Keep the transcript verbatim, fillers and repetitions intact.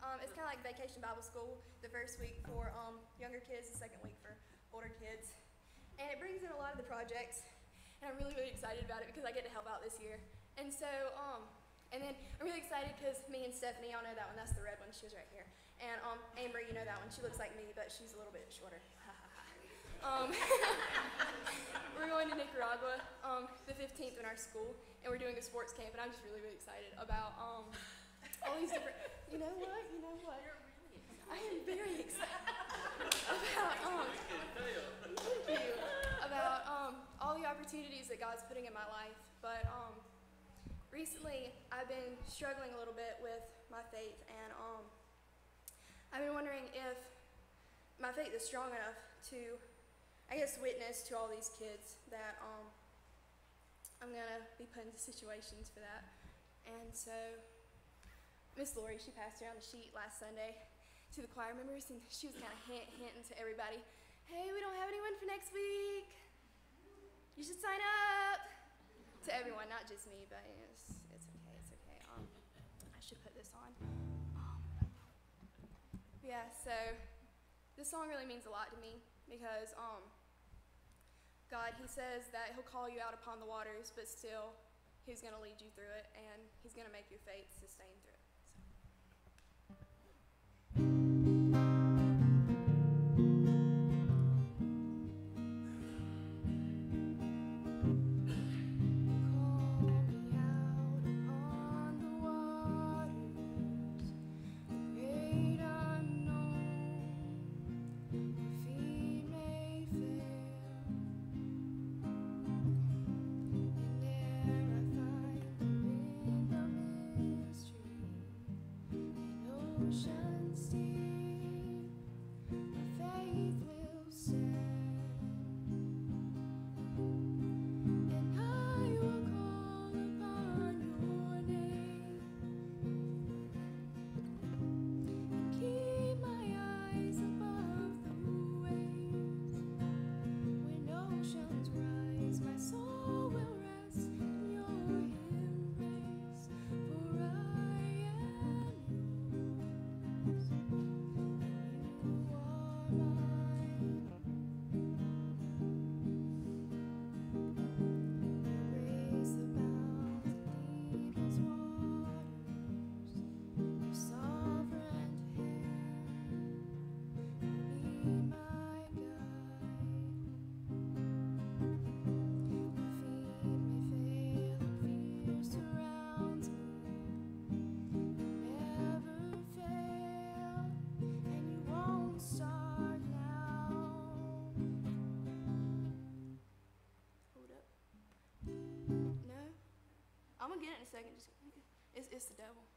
Um, it's kind of like Vacation Bible School, the first week for um, younger kids, the second week for older kids. And it brings in a lot of the projects, and I'm really, really excited about it because I get to help out this year. And so, um, and then I'm really excited because me and Stephanie, y'all know that one, that's the red one, she was right here. And um, Amber, you know that one, she looks like me, but she's a little bit shorter. um, we're going to Nicaragua um, the fifteenth in our school, and we're doing a sports camp, and I'm just really, really excited about um, all these different, you know what, you know what, I am very excited about, um, thank you, about um, all the opportunities that God's putting in my life, but um, recently I've been struggling a little bit with my faith, and um, I've been wondering if my faith is strong enough to, I guess, witness to all these kids that um, I'm going to be put into situations for that. And so Miss Lori, she passed around the sheet last Sunday to the choir members, and she was kind of hint, hinting to everybody, hey, we don't have anyone for next week. You should sign up. To everyone, not just me, but it's, it's okay, it's okay. Um, I should put this on. Um, yeah, so this song really means a lot to me because um, God, he says that he'll call you out upon the waters, but still he's going to lead you through it, and he's going to make your faith sustain through it. I'm gonna get it in a second. Just, it's, it's the devil.